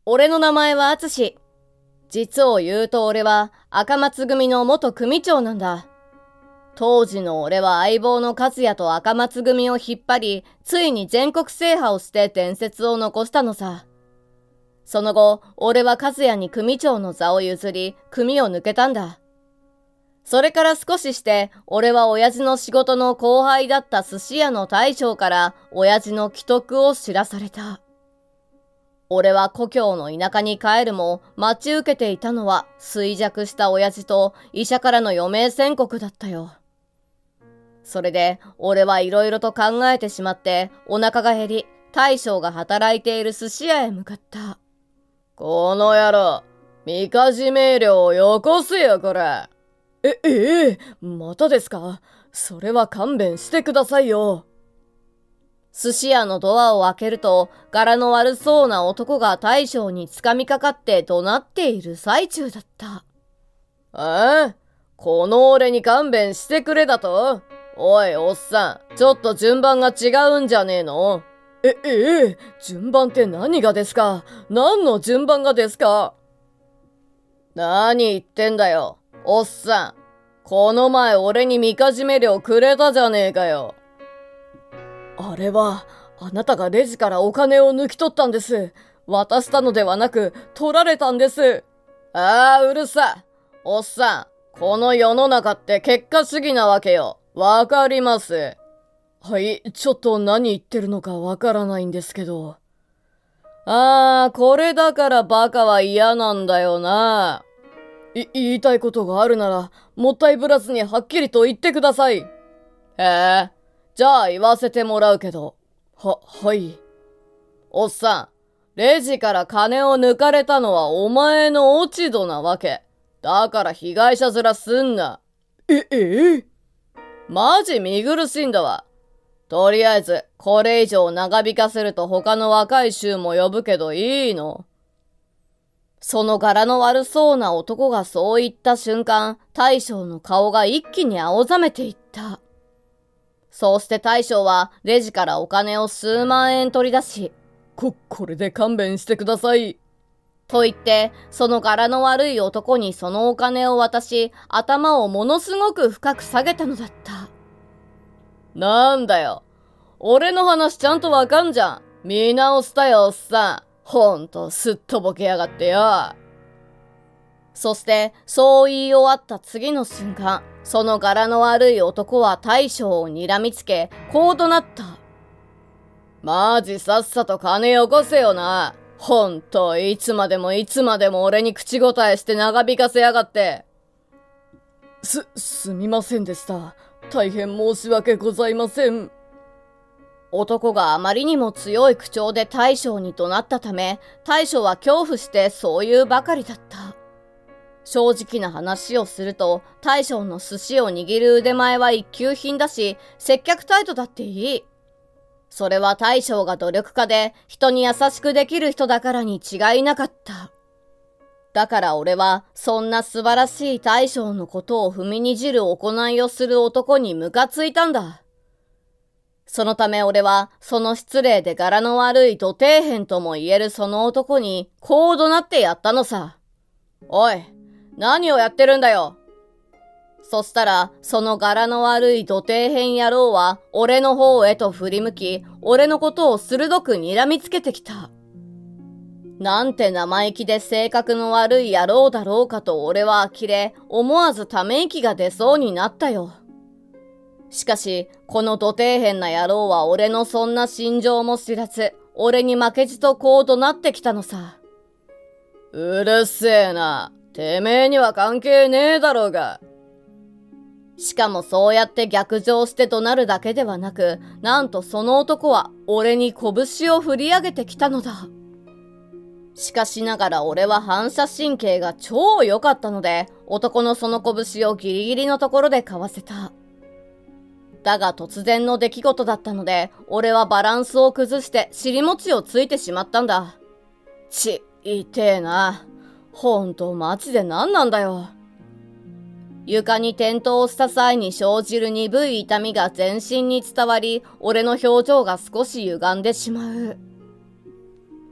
俺の名前は敦。実を言うと俺は赤松組の元組長なんだ。当時の俺は相棒の和也と赤松組を引っ張り、ついに全国制覇をして伝説を残したのさ。その後、俺は和也に組長の座を譲り、組を抜けたんだ。それから少しして、俺は親父の仕事の後輩だった寿司屋の大将から親父の危篤を知らされた。俺は故郷の田舎に帰るも、待ち受けていたのは衰弱した親父と医者からの余命宣告だったよ。それで、俺はいろいろと考えてしまって、お腹が減り、大将が働いている寿司屋へ向かった。 この野郎、みかじめ料をよこすよ、これ。 またですか？それは勘弁してくださいよ。寿司屋のドアを開けると、柄の悪そうな男が大将に掴みかかって怒鳴っている最中だった。 この俺に勘弁してくれだと？おい、おっさん、ちょっと順番が違うんじゃねえの？ 順番って何がですか？何の順番がですか？ 何言ってんだよ、おっさん。この前俺にみかじめ料くれたじゃねえかよ。 あれは、あなたがレジからお金を抜き取ったんです。渡したのではなく、取られたんです。 うるさ。おっさん、この世の中って結果主義なわけよ。わかります。 はい、ちょっと何言ってるのかわからないんですけど。 これだからバカは嫌なんだよな。 言いたいことがあるなら、もったいぶらずにはっきりと言ってください。 じゃあ言わせてもらうけど。 はい。 おっさん、レジから金を抜かれたのはお前の落ち度なわけ。だから被害者面すんな。マジ見苦しいんだわ。とりあえず、これ以上長引かせると他の若い衆も呼ぶけどいいの？ その柄の悪そうな男がそう言った瞬間、大将の顔が一気に青ざめていった。そうして大将はレジからお金を数万円取り出し、 これで勘弁してください。 と言って、その柄の悪い男にそのお金を渡し、頭をものすごく深く下げたのだった。 なんだよ。俺の話ちゃんとわかんじゃん。見直したよ、おっさん。ほんと、すっとぼけやがってよ。 そして、そう言い終わった次の瞬間、その柄の悪い男は大将を睨みつけ、こう怒鳴った。 マジさっさと金よこせよな。ほんと、いつまでも俺に口答えして長引かせやがって。 すみませんでした。大変申し訳ございません。男があまりにも強い口調で大将に怒鳴ったため、大将は恐怖してそう言うばかりだった。正直な話をすると、大将の寿司を握る腕前は一級品だし、接客態度だっていい。それは大将が努力家で、人に優しくできる人だからに違いなかった。だから俺は、そんな素晴らしい大将のことを踏みにじる行いをする男にムカついたんだ。そのため俺は、その失礼で柄の悪い土底辺とも言えるその男に、こう怒鳴ってやったのさ。おい、何をやってるんだよ。そしたら、その柄の悪い土底辺野郎は、俺の方へと振り向き、俺のことを鋭く睨みつけてきた。なんて生意気で性格の悪い野郎だろうかと俺は呆れ、思わずため息が出そうになったよ。しかし、この土底辺な野郎は俺のそんな心情も知らず、俺に負けじとこう怒鳴ってきたのさ。 うるせえな。てめえには関係ねえだろうが。 しかもそうやって逆上して怒鳴るだけではなく、なんとその男は俺に拳を振り上げてきたのだ。しかしながら俺は反射神経が超良かったので、男のその拳をギリギリのところでかわせた。だが突然の出来事だったので、俺はバランスを崩して尻餅をついてしまったんだ。痛えな。ほんとマジで何なんだよ。床に転倒した際に生じる鈍い痛みが全身に伝わり、俺の表情が少し歪んでしまう。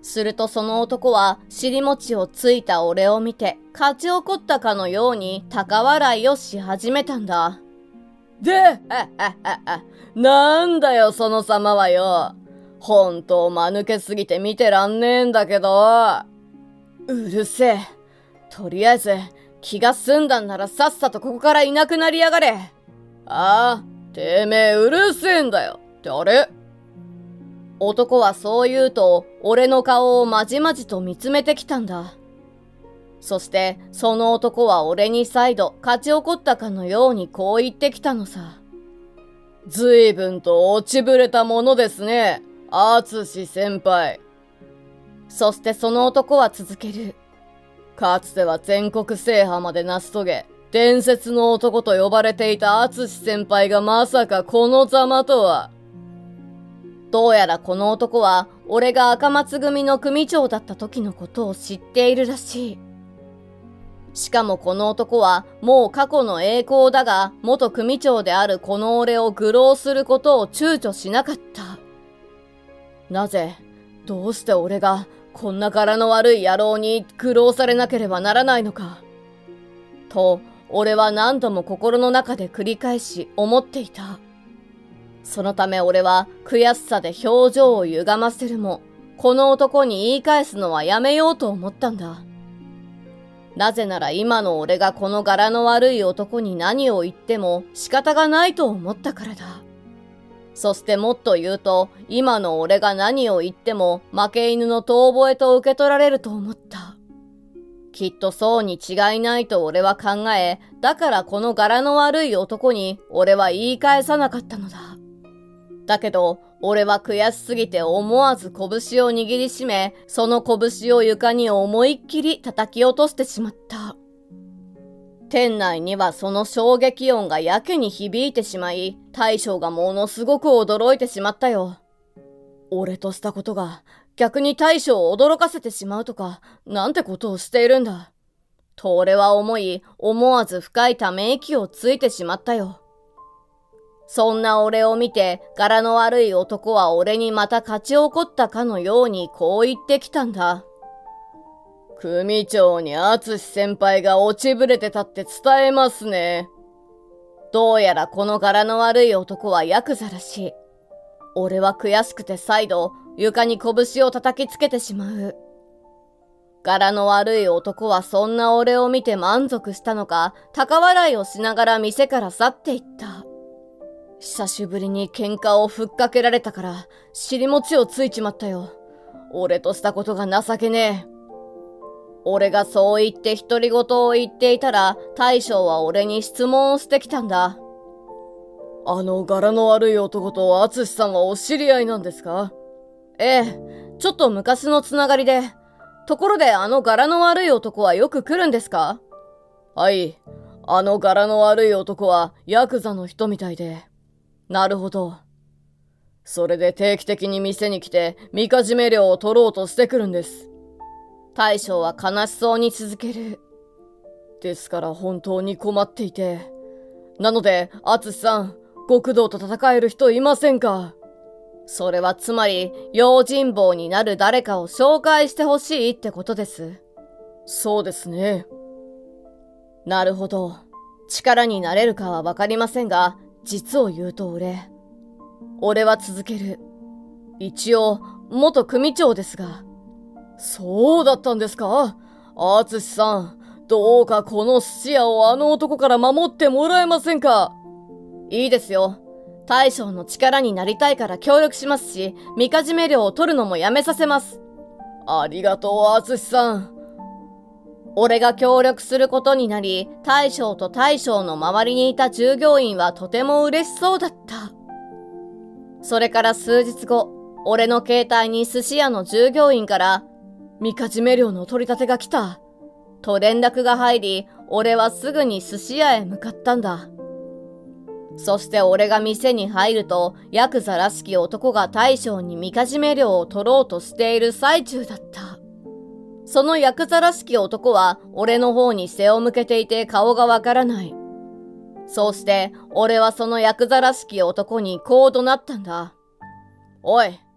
するとその男は尻餅をついた俺を見て勝ち怒ったかのように高笑いをし始めたんだ。 で、なんだよその様はよ。ほんと間抜けすぎて見てらんねえんだけど。 うるせえ。とりあえず気が済んだんならさっさとここからいなくなりやがれ。 ああ、てめえうるせえんだよ。ってあれ？ 男はそう言うと、俺の顔をまじまじと見つめてきたんだ。そして、その男は俺に再度勝ち怒ったかのようにこう言ってきたのさ。 ずいぶんと落ちぶれたものですね、アツシ先輩。 そしてその男は続ける。 かつては全国制覇まで成し遂げ、伝説の男と呼ばれていたアツシ先輩がまさかこのざまとは。 どうやらこの男は俺が赤松組の組長だった時のことを知っているらしい。しかもこの男はもう過去の栄光だが元組長であるこの俺を愚弄することを躊躇しなかった。なぜ、どうして俺がこんな柄の悪い野郎に愚弄されなければならないのか。と俺は何度も心の中で繰り返し思っていた。そのため俺は悔しさで表情を歪ませるも、この男に言い返すのはやめようと思ったんだ。なぜなら今の俺がこの柄の悪い男に何を言っても仕方がないと思ったからだ。そしてもっと言うと、今の俺が何を言っても負け犬の遠吠えと受け取られると思った。きっとそうに違いないと俺は考え、だからこの柄の悪い男に俺は言い返さなかったのだ。だけど、俺は悔しすぎて思わず拳を握りしめ、その拳を床に思いっきり叩き落としてしまった。店内にはその衝撃音がやけに響いてしまい、大将がものすごく驚いてしまったよ。俺としたことが逆に大将を驚かせてしまうとか、なんてことをしているんだ。と俺は思い、思わず深いため息をついてしまったよ。そんな俺を見て、柄の悪い男は俺にまた勝ち怒ったかのようにこう言ってきたんだ。 組長にアツシ先輩が落ちぶれてたって伝えますね。 どうやらこの柄の悪い男はヤクザらしい。俺は悔しくて再度床に拳を叩きつけてしまう。柄の悪い男はそんな俺を見て満足したのか、高笑いをしながら店から去っていった。久しぶりに喧嘩をふっかけられたから尻餅をついちまったよ。俺としたことが情けねえ。俺がそう言って独り言を言っていたら、大将は俺に質問をしてきたんだ。 あの柄の悪い男とアツシさんはお知り合いなんですか？ ええ、ちょっと昔のつながりで。ところであの柄の悪い男はよく来るんですか？ はい、あの柄の悪い男はヤクザの人みたいで。 なるほど。 それで定期的に店に来て、みかじめ料を取ろうとしてくるんです。 大将は悲しそうに続ける。 ですから本当に困っていて。なので、アツシさん、極道と戦える人いませんか？ それはつまり、用心棒になる誰かを紹介してほしいってことです。 そうですね。 なるほど。力になれるかはわかりませんが、実を言うと俺は続ける。一応、元組長ですが。 そうだったんですか？アツシさん、どうかこの寿司屋をあの男から守ってもらえませんか？ いいですよ。大将の力になりたいから協力しますし、みかじめ料を取るのもやめさせます。 ありがとう、アツシさん。 俺が協力することになり、大将と大将の周りにいた従業員はとても嬉しそうだった。それから数日後、俺の携帯に寿司屋の従業員から、みかじめ料の取り立てが来た、と連絡が入り、俺はすぐに寿司屋へ向かったんだ。そして俺が店に入ると、ヤクザらしき男が大将にみかじめ料を取ろうとしている最中だった。そのヤクザらしき男は俺の方に背を向けていて顔がわからない。そうして俺はそのヤクザらしき男にこう怒鳴ったんだ。おい、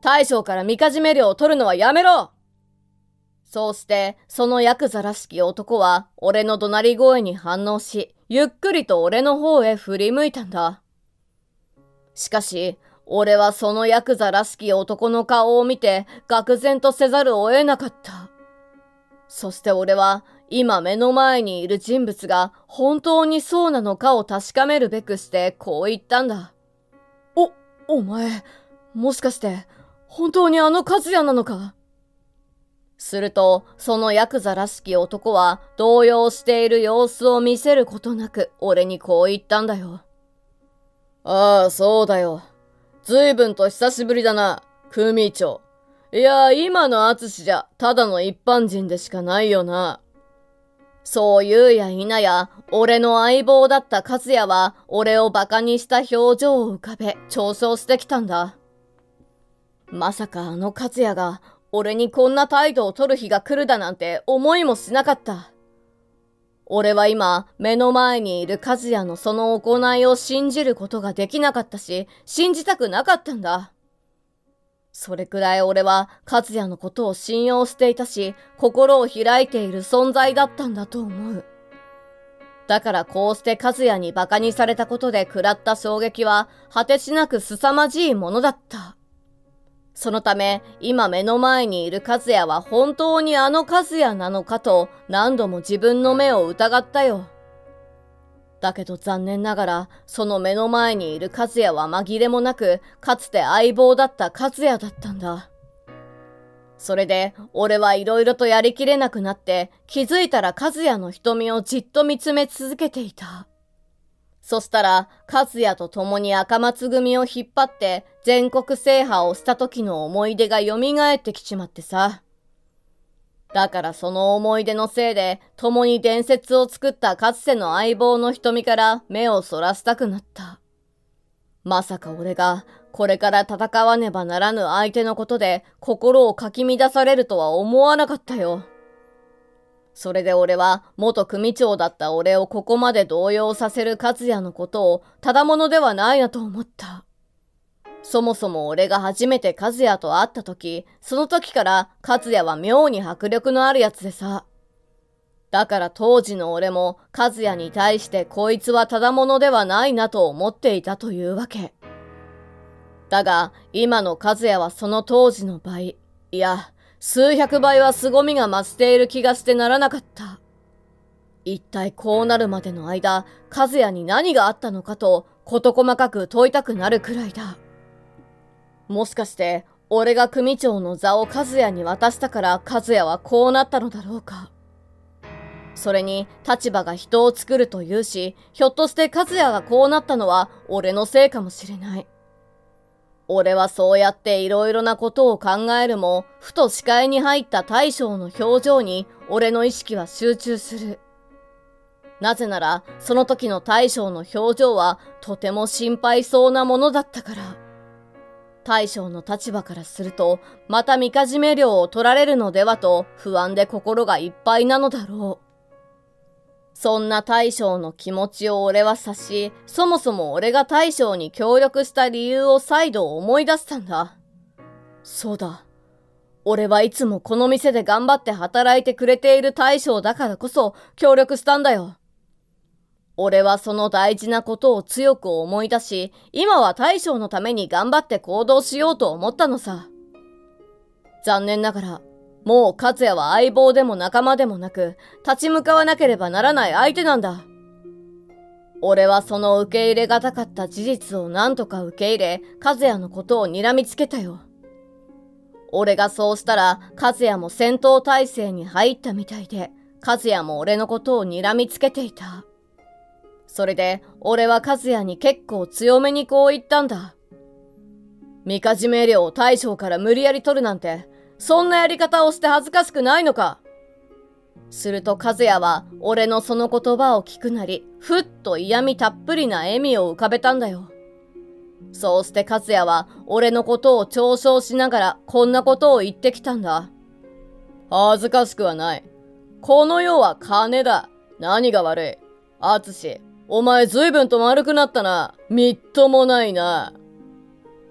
大将からみかじめ料を取るのはやめろ。そうして、そのヤクザらしき男は、俺の怒鳴り声に反応し、ゆっくりと俺の方へ振り向いたんだ。しかし、俺はそのヤクザらしき男の顔を見て、愕然とせざるを得なかった。そして俺は、今目の前にいる人物が本当にそうなのかを確かめるべくしてこう言ったんだ。お前、もしかして、本当にあの和也なのか？すると、そのヤクザらしき男は動揺している様子を見せることなく俺にこう言ったんだよ。ああ、そうだよ。ずいぶんと久しぶりだな、組長。いや、今の淳じゃただの一般人でしかないよな。そう言うや否や、俺の相棒だった和也は俺をバカにした表情を浮かべ嘲笑してきたんだ。まさかあの和也が俺にこんな態度を取る日が来るだなんて思いもしなかった。俺は今目の前にいる和也のその行いを信じることができなかったし、信じたくなかったんだ。それくらい俺は和也のことを信用していたし、心を開いている存在だったんだと思う。だからこうして和也に馬鹿にされたことで食らった衝撃は果てしなく凄まじいものだった。そのため今目の前にいる和也は本当にあの和也なのかと何度も自分の目を疑ったよ。だけど残念ながら、その目の前にいる和也は紛れもなく、かつて相棒だった和也だったんだ。それで、俺はいろいろとやりきれなくなって、気づいたら和也の瞳をじっと見つめ続けていた。そしたら、和也と共に赤松組を引っ張って、全国制覇をした時の思い出が蘇ってきちまってさ。だからその思い出のせいで、共に伝説を作ったかつての相棒の瞳から目をそらしたくなった。まさか俺が、これから戦わねばならぬ相手のことで、心をかき乱されるとは思わなかったよ。それで俺は、元組長だった俺をここまで動揺させる和也のことを、ただものではないなと思った。そもそも俺が初めて和也と会った時、その時から和也は妙に迫力のあるやつでさ。だから当時の俺も和也に対してこいつはただものではないなと思っていたというわけ。だが今の和也はその当時の倍、いや数百倍は凄みが増している気がしてならなかった。一体こうなるまでの間、和也に何があったのかと事細かく問いたくなるくらいだ。もしかして、俺が組長の座を和也に渡したから和也はこうなったのだろうか。それに、立場が人を作ると言うし、ひょっとして和也がこうなったのは俺のせいかもしれない。俺はそうやっていろいろなことを考えるも、ふと視界に入った大将の表情に俺の意識は集中する。なぜなら、その時の大将の表情はとても心配そうなものだったから。大将の立場からすると、またみかじめ料を取られるのではと不安で心がいっぱいなのだろう。そんな大将の気持ちを俺は察し、そもそも俺が大将に協力した理由を再度思い出したんだ。そうだ。俺はいつもこの店で頑張って働いてくれている大将だからこそ協力したんだよ。俺はその大事なことを強く思い出し、今は大将のために頑張って行動しようと思ったのさ。残念ながら、もう和也は相棒でも仲間でもなく、立ち向かわなければならない相手なんだ。俺はその受け入れがたかった事実を何とか受け入れ、和也のことを睨みつけたよ。俺がそうしたら、和也も戦闘態勢に入ったみたいで、和也も俺のことを睨みつけていた。それで、俺は和也に結構強めにこう言ったんだ。みかじめ料を大将から無理やり取るなんて、そんなやり方をして恥ずかしくないのか。すると和也は、俺のその言葉を聞くなり、ふっと嫌味たっぷりな笑みを浮かべたんだよ。そうして和也は、俺のことを嘲笑しながら、こんなことを言ってきたんだ。恥ずかしくはない。この世は金だ。何が悪い。淳。お前随分と丸くなったな。みっともないな。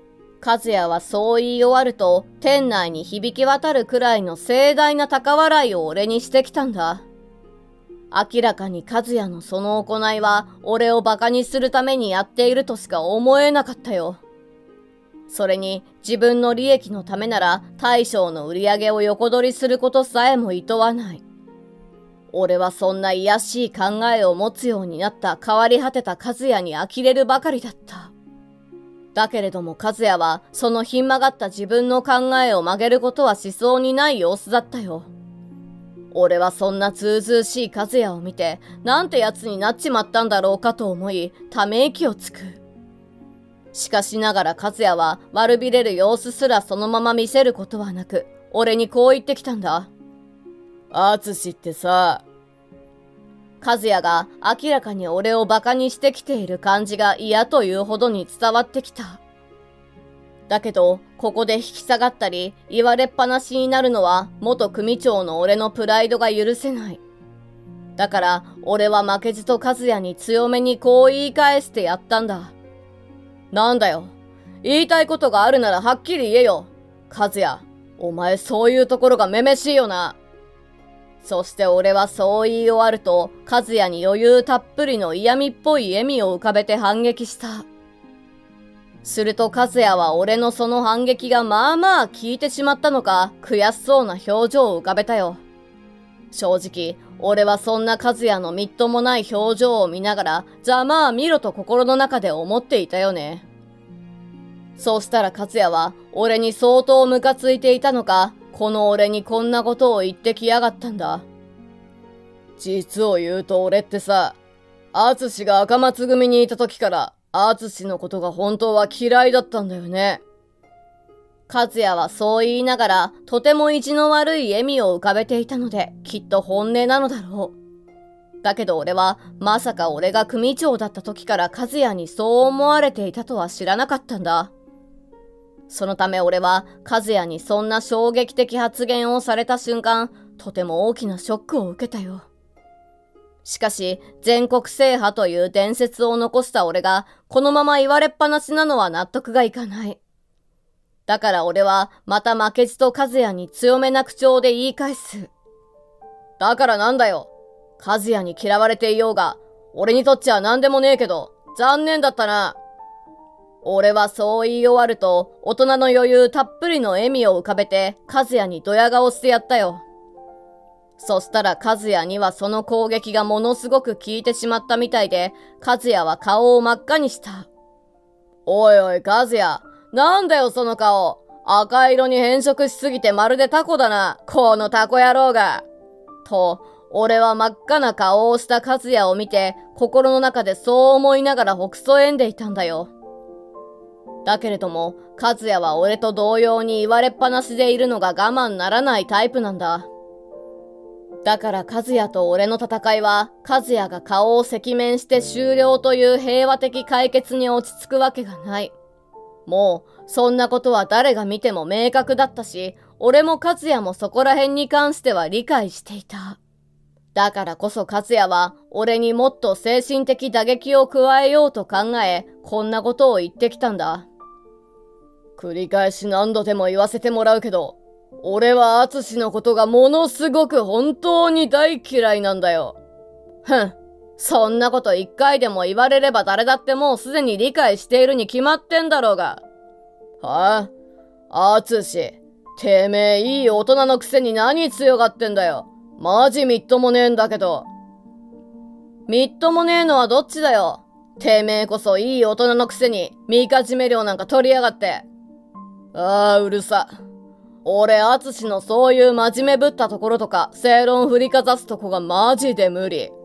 和也はそう言い終わると、店内に響き渡るくらいの盛大な高笑いを俺にしてきたんだ。明らかに和也のその行いは、俺をバカにするためにやっているとしか思えなかったよ。それに、自分の利益のためなら、大将の売り上げを横取りすることさえも厭わない。俺はそんな卑しい考えを持つようになった変わり果てた和也に呆れるばかりだった。だけれども和也は、そのひん曲がった自分の考えを曲げることはしそうにない様子だったよ。俺はそんなずうずうしい和也を見て、なんて奴になっちまったんだろうかと思い、ため息をつく。しかしながら和也は悪びれる様子すらそのまま見せることはなく、俺にこう言ってきたんだ。 淳ってさ。 和也が明らかに俺をバカにしてきている感じが嫌というほどに伝わってきた。だけど、ここで引き下がったり、言われっぱなしになるのは、元組長の俺のプライドが許せない。だから、俺は負けじと和也に強めにこう言い返してやったんだ。なんだよ。言いたいことがあるならはっきり言えよ。和也、お前そういうところがめめしいよな。そして俺はそう言い終わると、和也に余裕たっぷりの嫌味っぽい笑みを浮かべて反撃した。すると和也は俺のその反撃がまあまあ効いてしまったのか、悔しそうな表情を浮かべたよ。正直、俺はそんな和也のみっともない表情を見ながら、ざまあ見ろと心の中で思っていたよね。そうしたら和也は、俺に相当ムカついていたのか、この俺にこんなことを言ってきやがったんだ。 実を言うと俺ってさ、淳が赤松組にいた時から、淳のことが本当は嫌いだったんだよね。 和也はそう言いながら、とても意地の悪い笑みを浮かべていたので、きっと本音なのだろう。だけど俺は、まさか俺が組長だった時から和也にそう思われていたとは知らなかったんだ。そのため俺は、和也にそんな衝撃的発言をされた瞬間、とても大きなショックを受けたよ。しかし、全国制覇という伝説を残した俺が、このまま言われっぱなしなのは納得がいかない。だから俺は、また負けじと和也に強めな口調で言い返す。だからなんだよ。和也に嫌われていようが、俺にとっちゃ何でもねえけど、残念だったな。俺はそう言い終わると、大人の余裕たっぷりの笑みを浮かべて、和也にドヤ顔してやったよ。そしたら和也にはその攻撃がものすごく効いてしまったみたいで、和也は顔を真っ赤にした。 おいおい和也、なんだよその顔。赤色に変色しすぎてまるでタコだな、このタコ野郎が。 と、俺は真っ赤な顔をした和也を見て、心の中でそう思いながらほくそ笑んでいたんだよ。だけれども、和也は俺と同様に言われっぱなしでいるのが我慢ならないタイプなんだ。だから和也と俺の戦いは、和也が顔を赤面して終了という平和的解決に落ち着くわけがない。もう、そんなことは誰が見ても明確だったし、俺も和也もそこら辺に関しては理解していた。だからこそ和也は、俺にもっと精神的打撃を加えようと考え、こんなことを言ってきたんだ。 繰り返し何度でも言わせてもらうけど、俺は淳のことがものすごく本当に大嫌いなんだよ。 そんなこと一回でも言われれば誰だってもうすでに理解しているに決まってんだろうが。 はあ？淳、てめえいい大人のくせに何強がってんだよ。マジみっともねえんだけど。 みっともねえのはどっちだよ。てめえこそいい大人のくせに、みかじめ料なんか取りやがって。 ああ、うるさ。俺、淳のそういう真面目ぶったところとか、正論振りかざすとこがマジで無理。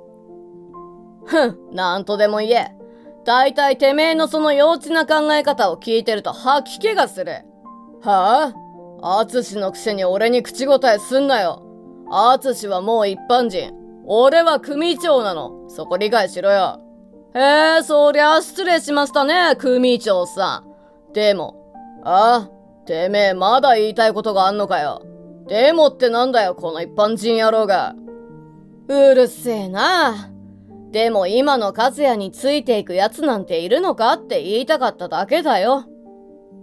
なんとでも言え。だいたいてめえのその幼稚な考え方を聞いてると吐き気がする。はあ？淳のくせに俺に口答えすんなよ。淳はもう一般人。俺は組長なの。そこ理解しろよ。 へえ、そりゃ失礼しましたね、組長さん。 でも、てめえまだ言いたいことがあんのかよ。でもってなんだよ、この一般人野郎が。 うるせえな。でも今の和也についていくやつなんているのかって言いたかっただけだよ。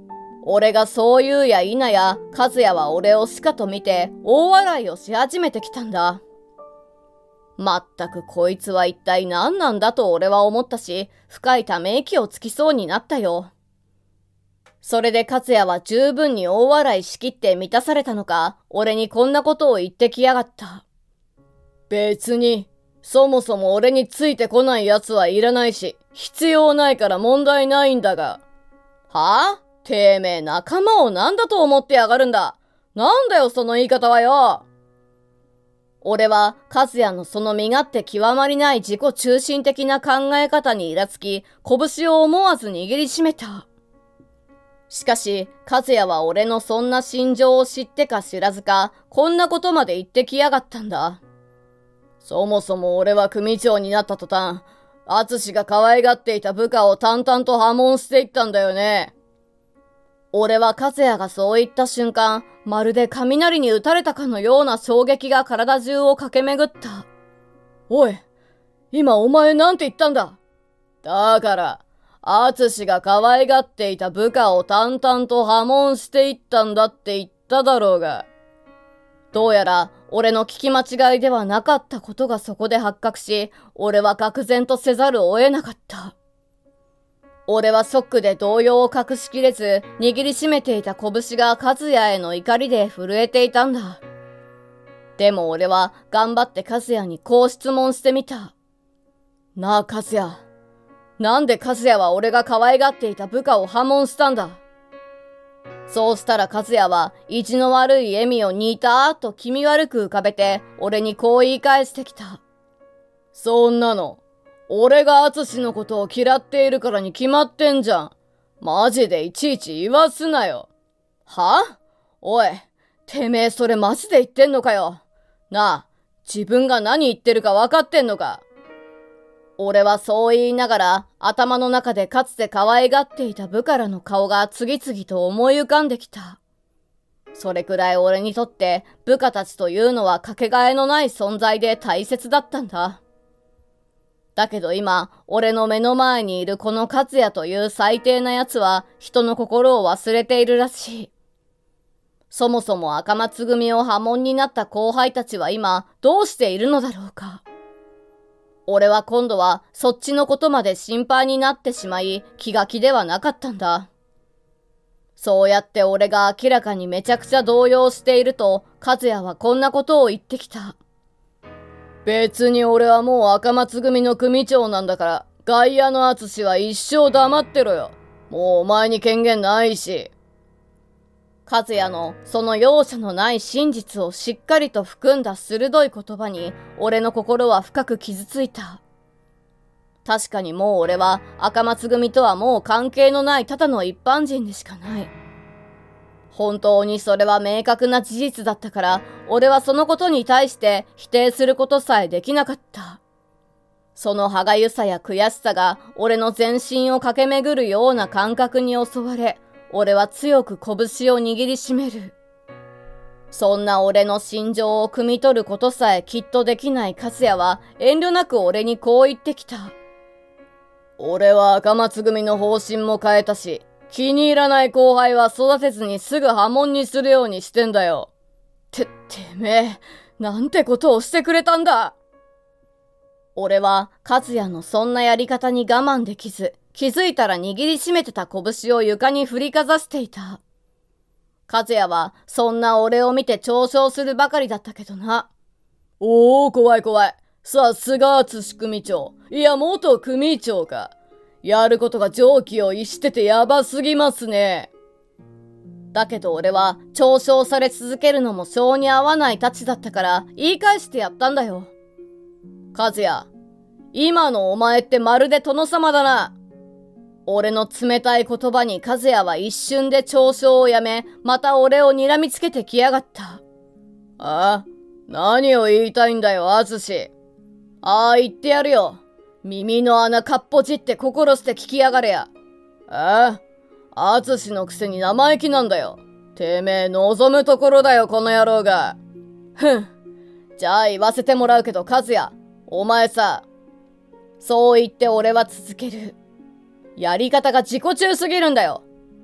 俺がそう言うや否や、和也は俺をしかと見て大笑いをし始めてきたんだ。まったくこいつは一体何なんだと俺は思ったし、深いため息をつきそうになったよ。それで和也は十分に大笑いしきって満たされたのか、俺にこんなことを言ってきやがった。別に、そもそも俺についてこない奴はいらないし、必要ないから問題ないんだが。はぁ？てめえ仲間を何だと思ってやがるんだ。なんだよその言い方はよ。俺は和也のその身勝手極まりない自己中心的な考え方にイラつき、拳を思わず握りしめた。しかし、和也は俺のそんな心情を知ってか知らずか、こんなことまで言ってきやがったんだ。そもそも俺は組長になった途端、敦が可愛がっていた部下を淡々と破門していったんだよね。俺は和也がそう言った瞬間、まるで雷に打たれたかのような衝撃が体中を駆け巡った。おい、今お前なんて言ったんだ？だから、敦が可愛がっていた部下を淡々と破門していったんだって言っただろうが。どうやら俺の聞き間違いではなかったことがそこで発覚し、俺は愕然とせざるを得なかった。俺はショックで動揺を隠しきれず、握りしめていた拳が和也への怒りで震えていたんだ。でも俺は頑張って和也にこう質問してみた。なあ和也、なんで和也は俺が可愛がっていた部下を破門したんだ？そうしたら和也は意地の悪い笑みをにたーっと気味悪く浮かべて俺にこう言い返してきた。そんなの、俺が敦のことを嫌っているからに決まってんじゃん。マジでいちいち言わすなよ。は？おい、てめえそれマジで言ってんのかよ。なあ、自分が何言ってるか分かってんのか？俺はそう言いながら頭の中でかつて可愛がっていた部下らの顔が次々と思い浮かんできた。それくらい俺にとって部下たちというのはかけがえのない存在で大切だったんだ。だけど今、俺の目の前にいるこの勝也という最低な奴は人の心を忘れているらしい。そもそも赤松組を破門になった後輩たちは今どうしているのだろうか。俺は今度はそっちのことまで心配になってしまい気が気ではなかったんだ。そうやって俺が明らかにめちゃくちゃ動揺していると和也はこんなことを言ってきた。別に俺はもう赤松組の組長なんだから外野の敦は一生黙ってろよ。もうお前に権限ないし。和也のその容赦のない真実をしっかりと含んだ鋭い言葉に俺の心は深く傷ついた。確かにもう俺は赤松組とはもう関係のないただの一般人でしかない。本当にそれは明確な事実だったから俺はそのことに対して否定することさえできなかった。その歯がゆさや悔しさが俺の全身を駆け巡るような感覚に襲われ、俺は強く拳を握りしめる。そんな俺の心情を汲み取ることさえきっとできない和也は遠慮なく俺にこう言ってきた。俺は赤松組の方針も変えたし、気に入らない後輩は育てずにすぐ破門にするようにしてんだよ。てめえ、なんてことをしてくれたんだ。俺は和也のそんなやり方に我慢できず、気づいたら握りしめてた拳を床に振りかざしていた。和也はそんな俺を見て嘲笑するばかりだったけどな。おー、怖い怖い。さすが敦組長。いや、元組長か。やることが常軌を逸しててやばすぎますね。だけど俺は嘲笑され続けるのも性に合わないたちだったから言い返してやったんだよ。和也、今のお前ってまるで殿様だな。俺の冷たい言葉に和也は一瞬で嘲笑をやめ、また俺を睨みつけてきやがった。ああ、何を言いたいんだよ、敦。ああ、言ってやるよ。耳の穴かっぽじって心して聞きやがれや。ああ、敦のくせに生意気なんだよ。てめえ望むところだよ、この野郎が。ふん。じゃあ言わせてもらうけど、和也、お前さ。そう言って俺は続ける。やり方が自己中すぎるんだよ。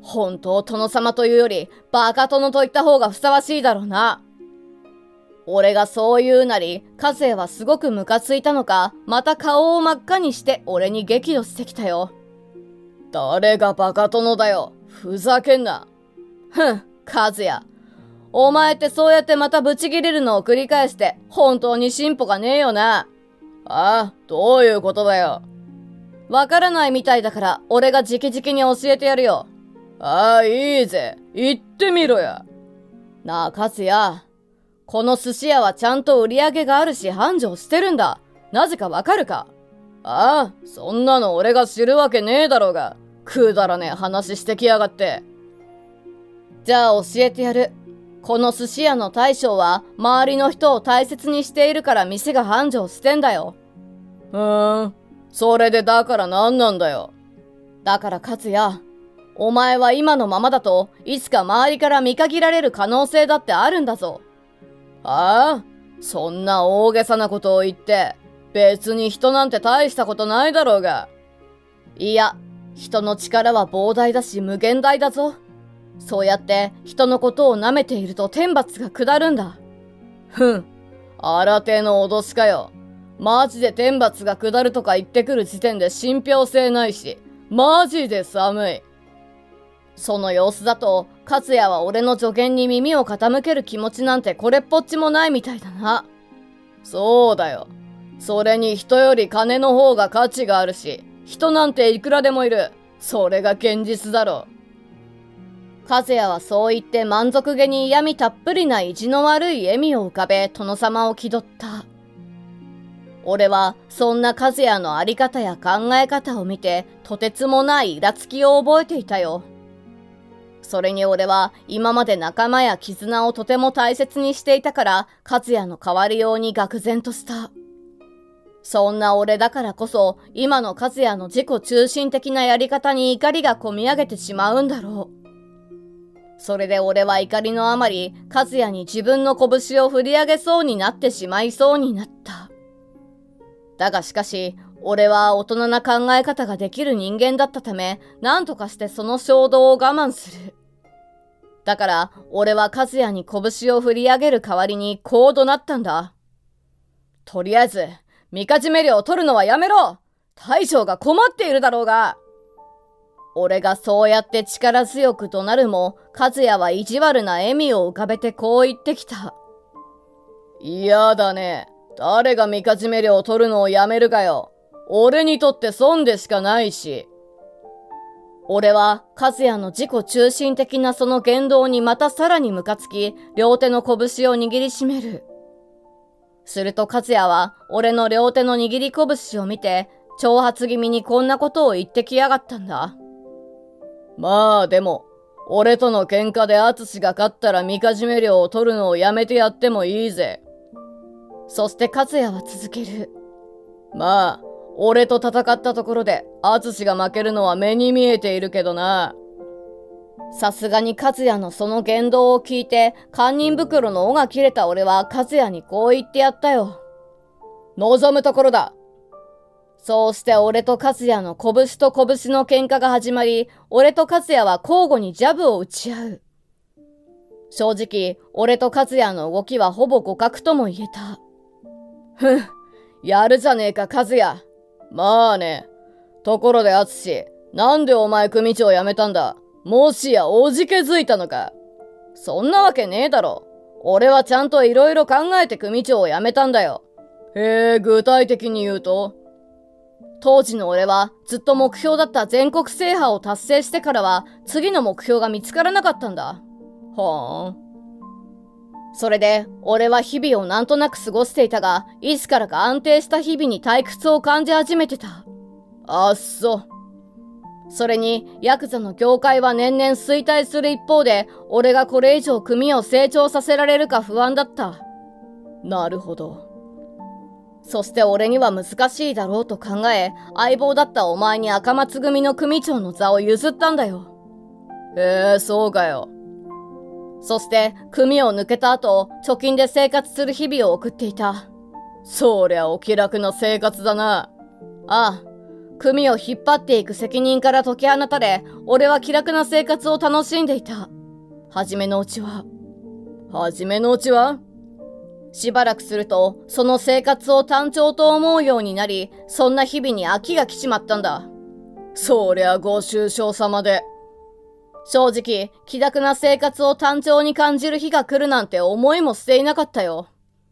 本当殿様というよりバカ殿と言った方がふさわしいだろうな。俺がそう言うなり、和也はすごくムカついたのか、また顔を真っ赤にして俺に激怒してきたよ。誰がバカ殿だよ。ふざけんな。和也。お前ってそうやってまたブチ切れるのを繰り返して、本当に進歩がねえよな。ああ、どういうことだよ。わからないみたいだから、俺が直々に教えてやるよ。ああ、いいぜ。言ってみろや。なあ、和也。この寿司屋はちゃんと売り上げがあるし繁盛してるんだ。なぜかわかるか？ああ、そんなの俺が知るわけねえだろうが。くだらねえ話してきやがって。じゃあ教えてやる。この寿司屋の大将は周りの人を大切にしているから店が繁盛してんだよ。それでだから何なんだよ。だから和也、お前は今のままだといつか周りから見限られる可能性だってあるんだぞ。ああ、そんな大げさなことを言って、別に人なんて大したことないだろうが。いや、人の力は膨大だし無限大だぞ。そうやって人のことを舐めていると天罰が下るんだ。新手の脅しかよ。マジで天罰が下るとか言ってくる時点で信憑性ないし、マジで寒い。その様子だと、和也は俺の助言に耳を傾ける気持ちなんてこれっぽっちもないみたいだな。そうだよ。それに人より金の方が価値があるし、人なんていくらでもいる。それが現実だろ。和也はそう言って満足げに嫌味たっぷりな意地の悪い笑みを浮かべ殿様を気取った。俺はそんな和也のあり方や考え方を見てとてつもないイラつきを覚えていたよ。それに俺は今まで仲間や絆をとても大切にしていたから和也の変わりように愕然とした。そんな俺だからこそ今の和也の自己中心的なやり方に怒りがこみ上げてしまうんだろう。それで俺は怒りのあまり和也に自分の拳を振り上げそうになってしまいそうになった。だがしかし俺は大人な考え方ができる人間だったため何とかしてその衝動を我慢する。だから俺は和也に拳を振り上げる代わりにこう怒鳴ったんだ。とりあえずみかじめ料を取るのはやめろ。大将が困っているだろうが。俺がそうやって力強く怒鳴るも和也は意地悪な笑みを浮かべてこう言ってきた。嫌だね。誰がみかじめ料を取るのをやめるかよ。俺にとって損でしかないし。俺は和也の自己中心的なその言動にまたさらにムカつき、両手の拳を握りしめる。すると和也は俺の両手の握り拳を見て、挑発気味にこんなことを言ってきやがったんだ。まあでも、俺との喧嘩で淳が勝ったらみかじめ料を取るのをやめてやってもいいぜ。そして和也は続ける。まあ、俺と戦ったところで淳が負けるのは目に見えているけどな。さすがに和也のその言動を聞いて堪忍袋の尾が切れた俺は和也にこう言ってやったよ。望むところだ。そうして俺と和也の拳と拳の喧嘩が始まり、俺と和也は交互にジャブを打ち合う。正直、俺と和也の動きはほぼ互角とも言えた。やるじゃねえか和也。まあね。ところで淳、なんでお前組長辞めたんだ？もしやおじけづいたのか？そんなわけねえだろ。俺はちゃんといろいろ考えて組長を辞めたんだよ。へえ、具体的に言うと？当時の俺はずっと目標だった全国制覇を達成してからは次の目標が見つからなかったんだ。それで俺は日々をなんとなく過ごしていたが、いつからか安定した日々に退屈を感じ始めてた。あっそ。それにヤクザの業界は年々衰退する一方で、俺がこれ以上組を成長させられるか不安だった。なるほど。そして俺には難しいだろうと考え、相棒だったお前に赤松組の組長の座を譲ったんだよ。そうかよ。そして組を抜けた後、貯金で生活する日々を送っていた。そりゃお気楽な生活だな。ああ、 組を引っ張っていく責任から解き放たれ、俺は気楽な生活を楽しんでいた。初めのうちはしばらくすると、その生活を単調と思うようになり、そんな日々に飽きが来ちまったんだ。 そりゃご愁傷様で。 正直、気楽な生活を単調に感じる日が来るなんて思いもしていなかったよ。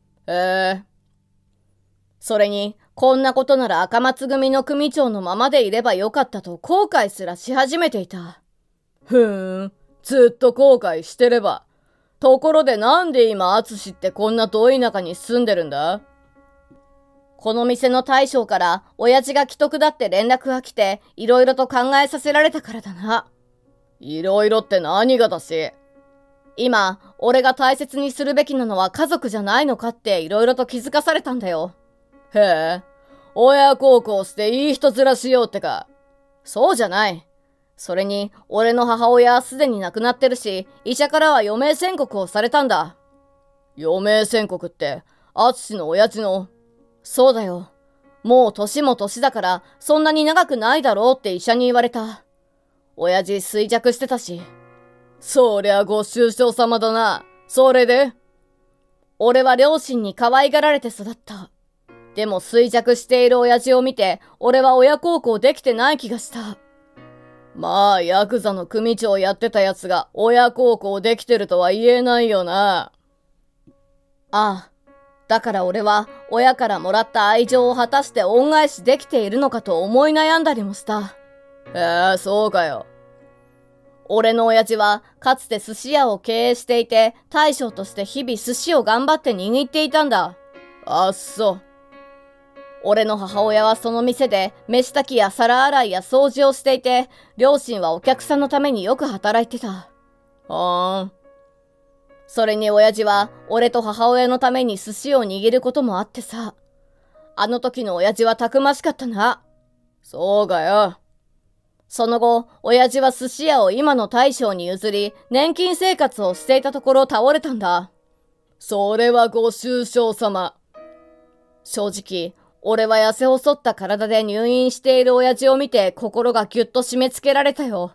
それに、こんなことなら赤松組の組長のままでいればよかったと後悔すらし始めていた。 ずっと後悔してれば。ところでなんで今淳ってこんな遠い中に住んでるんだ？ この店の大将から親父が既得だって連絡が来て、いろいろと考えさせられたからだな。 いろいろって何がだし？ 今、俺が大切にするべきなのは家族じゃないのかっていろいろと気づかされたんだよ。 へえ、親孝行していい人面しようってか。 そうじゃない。それに、俺の母親はすでに亡くなってるし、医者からは余命宣告をされたんだ。 余命宣告って、淳の親父の。 そうだよ。もう年も年だから、そんなに長くないだろうって医者に言われた。親父衰弱してたし。 そりゃご愁傷様だな。それで？ 俺は両親に可愛がられて育った。でも衰弱している親父を見て、俺は親孝行できてない気がした。 まあ、ヤクザの組長やってたやつが親孝行できてるとは言えないよな。 ああ。だから俺は親からもらった愛情を果たして恩返しできているのかと思い悩んだりもした。 そうかよ。 俺の親父はかつて寿司屋を経営していて、大将として日々寿司を頑張って握っていたんだ。 あっそ。 俺の母親はその店で飯炊きや皿洗いや掃除をしていて、両親はお客さんのためによく働いてた。それに親父は俺と母親のために寿司を握ることもあってさ。あの時の親父はたくましかったな。 そうかよ。 その後、親父は寿司屋を今の大将に譲り、年金生活をしていたところ倒れたんだ。 それはご愁傷様。 正直、俺は痩せ細った体で入院している親父を見て心がぎゅっと締め付けられたよ。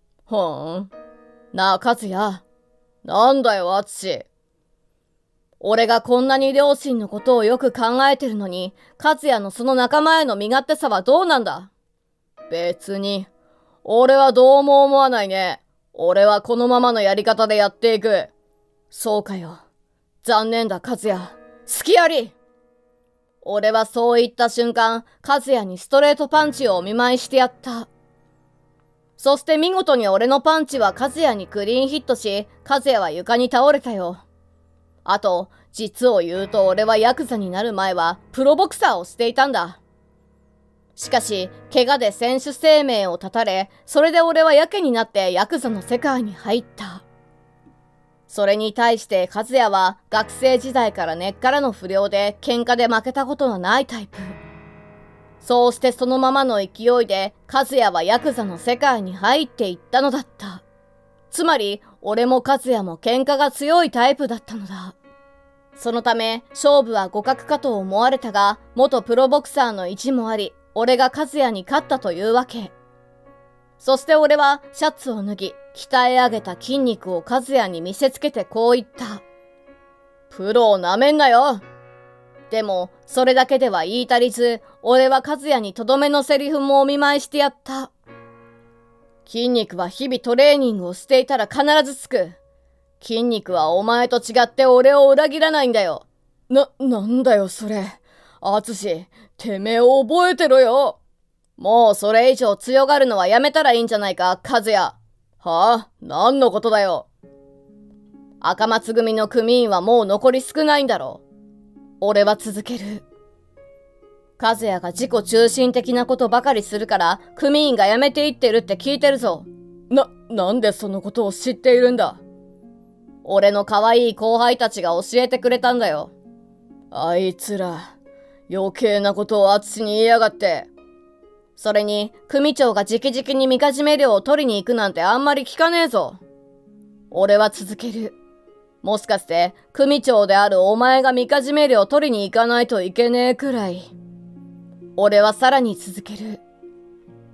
なあ、和也。 なんだよ、淳。 俺がこんなに両親のことをよく考えてるのに、和也のその仲間への身勝手さはどうなんだ？ 別に。俺はどうも思わないね。俺はこのままのやり方でやっていく。 そうかよ。残念だ、和也。隙あり！俺はそう言った瞬間、和也にストレートパンチをお見舞いしてやった。そして見事に俺のパンチは和也にクリーンヒットし、和也は床に倒れたよ。あと、実を言うと俺はヤクザになる前はプロボクサーをしていたんだ。しかし、怪我で選手生命を絶たれ、それで俺はやけになってヤクザの世界に入った。それに対して和也は学生時代から根っからの不良で喧嘩で負けたことのないタイプ。そうしてそのままの勢いで和也はヤクザの世界に入っていったのだった。つまり俺も和也も喧嘩が強いタイプだったのだ。そのため勝負は互角かと思われたが、元プロボクサーの意地もあり、俺が和也に勝ったというわけ。そして俺はシャツを脱ぎ、鍛え上げた筋肉を和也に見せつけてこう言った。 プロをなめんなよ。 でも、それだけでは言い足りず、俺は和也にとどめのセリフもお見舞いしてやった。筋肉は日々トレーニングをしていたら必ずつく。筋肉はお前と違って俺を裏切らないんだよ。 なんだよそれ。淳、てめえ覚えてろよ。 もうそれ以上強がるのはやめたらいいんじゃないか、和也。 何のことだよ。 赤松組の組員はもう残り少ないんだろう。俺は続ける。和也が自己中心的なことばかりするから組員が辞めていってるって聞いてるぞ。 なんでそのことを知っているんだ？ 俺の可愛い後輩たちが教えてくれたんだよ。 あいつら余計なことを淳に言いやがって。 それに組長が直々にみかじめ料を取りに行くなんてあんまり聞かねえぞ。俺は続ける。もしかして組長であるお前がみかじめ料を取りに行かないといけねえくらい。俺はさらに続ける。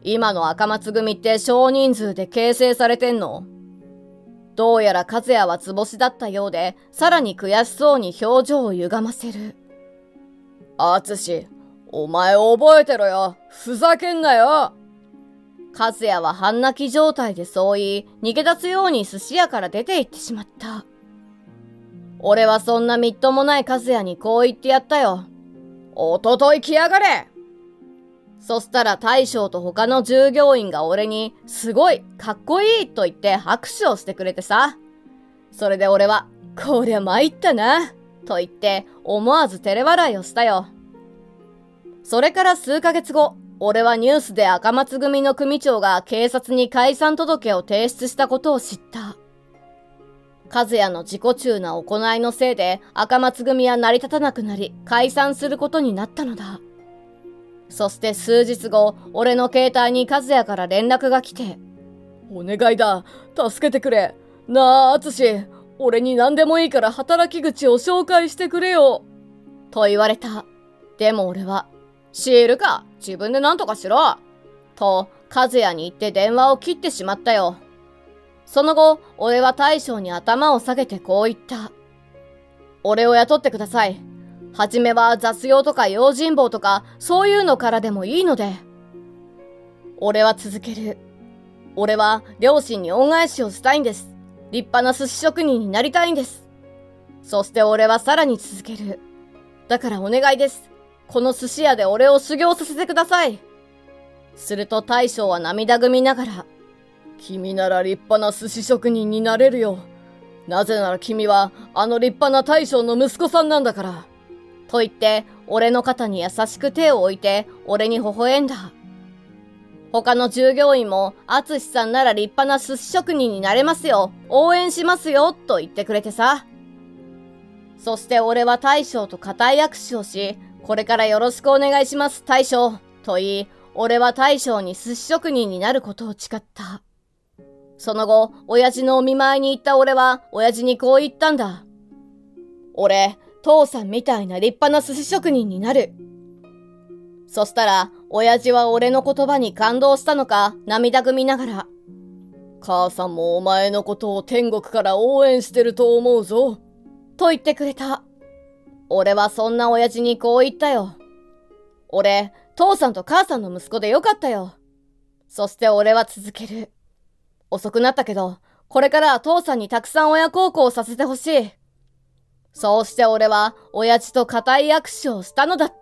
今の赤松組って少人数で形成されてんの？どうやら和也は図星だったようで、さらに悔しそうに表情を歪ませる。淳、お前覚えてろよ。ふざけんなよ。和也は半泣き状態でそう言い、逃げ出すように寿司屋から出て行ってしまった。俺はそんなみっともない和也にこう言ってやったよ。おととい来やがれ。そしたら大将と他の従業員が俺にすごいかっこいいと言って拍手をしてくれてさ。それで俺はこりゃ参ったなと言って思わず照れ笑いをしたよ。それから数ヶ月後、俺はニュースで赤松組の組長が警察に解散届を提出したことを知った。和也の自己中な行いのせいで赤松組は成り立たなくなり解散することになったのだ。そして数日後、俺の携帯に和也から連絡が来て、お願いだ、助けてくれ。なあ、淳、俺に何でもいいから働き口を紹介してくれよ。と言われた。でも俺は、知るか、自分で何とかしろ。と、和也に言って電話を切ってしまったよ。その後、俺は大将に頭を下げてこう言った。俺を雇ってください。はじめは雑用とか用心棒とかそういうのからでもいいので。俺は続ける。俺は両親に恩返しをしたいんです。立派な寿司職人になりたいんです。そして俺はさらに続ける。だからお願いです。この寿司屋で俺を修行させてください。すると大将は涙ぐみながら、君なら立派な寿司職人になれるよ。なぜなら君はあの立派な大将の息子さんなんだから。と言って、俺の肩に優しく手を置いて、俺に微笑んだ。他の従業員も、淳さんなら立派な寿司職人になれますよ。応援しますよ。と言ってくれてさ。そして俺は大将と固い握手をし、これからよろしくお願いします、大将。と言い、俺は大将に寿司職人になることを誓った。その後、親父のお見舞いに行った俺は、親父にこう言ったんだ。俺、父さんみたいな立派な寿司職人になる。そしたら、親父は俺の言葉に感動したのか、涙ぐみながら、母さんもお前のことを天国から応援してると思うぞ。と言ってくれた。俺はそんな親父にこう言ったよ。俺、父さんと母さんの息子でよかったよ。そして俺は続ける。遅くなったけど、これからは父さんにたくさん親孝行させてほしい。そうして俺は親父と固い握手をしたのだった。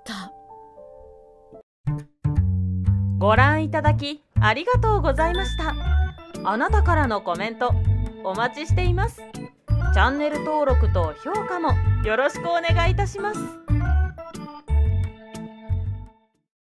ご覧いただきありがとうございました。あなたからのコメントお待ちしています。チャンネル登録と評価もよろしくお願いいたします。